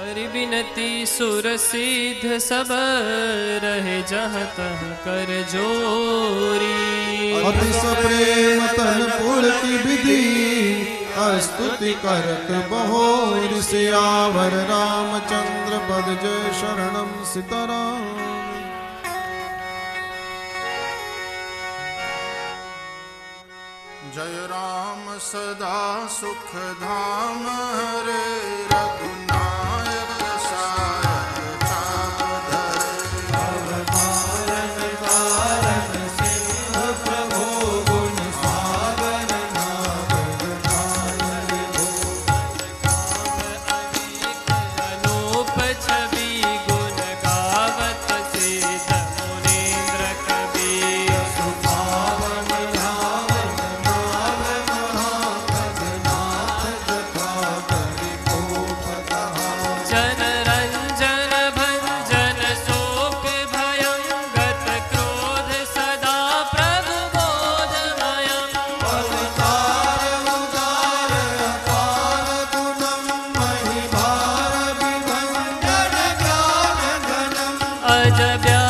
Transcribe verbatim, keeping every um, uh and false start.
करि बिनती सुर सिद्ध सब रहे जहाँ तहाँ कर जोरी। अतिश प्रेम तन पूर्ति विधि स्तुति करत बहोर सियावर रामचंद्र पद जय शरणम सीताराम। जय राम सदा सुख धाम हरे रघुनायक सायक चापधर। अवतारण कारण सिंह प्रभु गुण सागर नागर नाम अनूप छवि गुण गावत सिद्ध मुनीन्द्र कबीर। जन रंजन भंजन शोक भयं गत क्रोध सदा प्रभु बोधमयं। अवतार उदार अपार गुणम महिभार विभंजन ज्ञान घनम। अजब